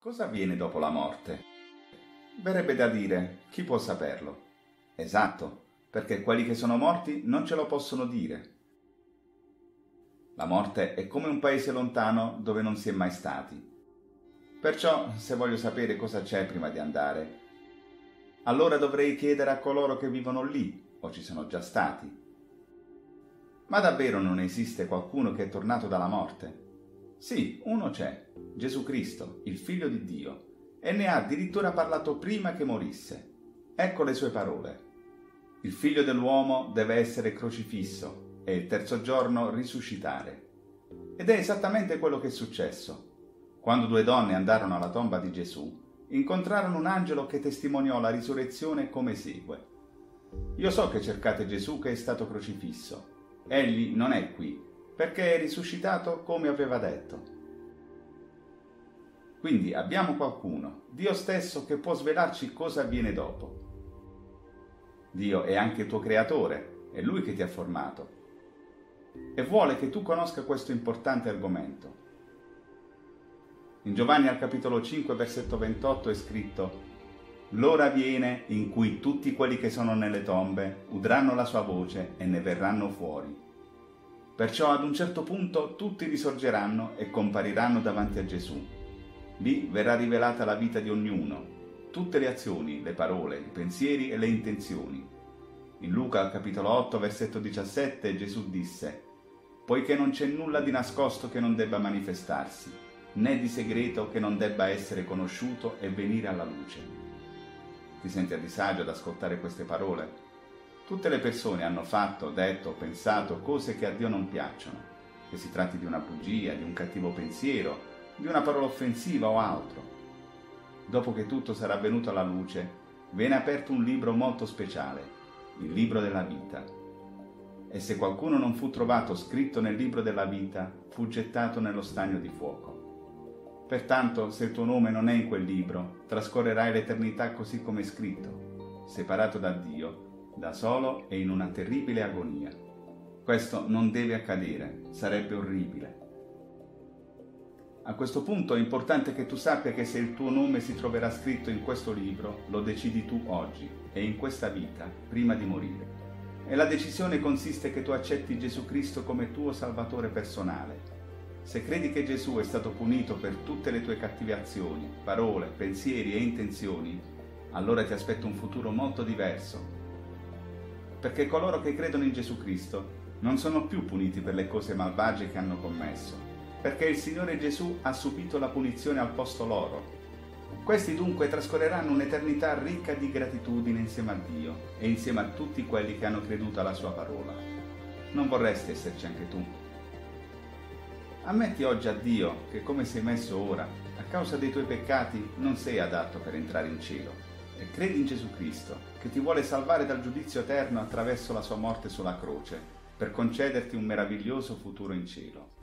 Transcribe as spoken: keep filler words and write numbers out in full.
Cosa avviene dopo la morte? Verrebbe da dire, chi può saperlo? Esatto, perché quelli che sono morti non ce lo possono dire. La morte è come un paese lontano dove non si è mai stati. Perciò, se voglio sapere cosa c'è prima di andare, allora dovrei chiedere a coloro che vivono lì o ci sono già stati. Ma davvero non esiste qualcuno che è tornato dalla morte? Sì, uno c'è, Gesù Cristo, il Figlio di Dio, e ne ha addirittura parlato prima che morisse. Ecco le sue parole. Il Figlio dell'uomo deve essere crocifisso e il terzo giorno risuscitare. Ed è esattamente quello che è successo. Quando due donne andarono alla tomba di Gesù, incontrarono un angelo che testimoniò la risurrezione come segue. Io so che cercate Gesù che è stato crocifisso. Egli non è qui, perché è risuscitato come aveva detto. Quindi abbiamo qualcuno, Dio stesso, che può svelarci cosa avviene dopo. Dio è anche il tuo creatore, è Lui che ti ha formato e vuole che tu conosca questo importante argomento. In Giovanni al capitolo cinque, versetto ventotto è scritto: «L'ora viene in cui tutti quelli che sono nelle tombe udranno la sua voce e ne verranno fuori. Perciò ad un certo punto tutti risorgeranno e compariranno davanti a Gesù. Lì verrà rivelata la vita di ognuno, tutte le azioni, le parole, i pensieri e le intenzioni». In Luca al capitolo otto, versetto diciassette, Gesù disse: «Poiché non c'è nulla di nascosto che non debba manifestarsi, né di segreto che non debba essere conosciuto e venire alla luce». Ti senti a disagio ad ascoltare queste parole? Tutte le persone hanno fatto, detto, pensato cose che a Dio non piacciono, che si tratti di una bugia, di un cattivo pensiero, di una parola offensiva o altro. Dopo che tutto sarà venuto alla luce, viene aperto un libro molto speciale, il libro della vita. E se qualcuno non fu trovato scritto nel libro della vita, fu gettato nello stagno di fuoco. Pertanto, se il tuo nome non è in quel libro, trascorrerai l'eternità così come è scritto, separato da Dio, da solo e in una terribile agonia. Questo non deve accadere, sarebbe orribile. A questo punto è importante che tu sappia che se il tuo nome si troverà scritto in questo libro, lo decidi tu oggi e in questa vita, prima di morire. E la decisione consiste che tu accetti Gesù Cristo come tuo Salvatore personale. Se credi che Gesù è stato punito per tutte le tue cattive azioni, parole, pensieri e intenzioni, allora ti aspetta un futuro molto diverso. Perché coloro che credono in Gesù Cristo non sono più puniti per le cose malvagie che hanno commesso, perché il Signore Gesù ha subito la punizione al posto loro. Questi dunque trascorreranno un'eternità ricca di gratitudine insieme a Dio e insieme a tutti quelli che hanno creduto alla sua parola. Non vorresti esserci anche tu? Ammetti oggi a Dio che, come sei messo ora, a causa dei tuoi peccati non sei adatto per entrare in cielo, e credi in Gesù Cristo, che ti vuole salvare dal giudizio eterno attraverso la sua morte sulla croce, per concederti un meraviglioso futuro in cielo.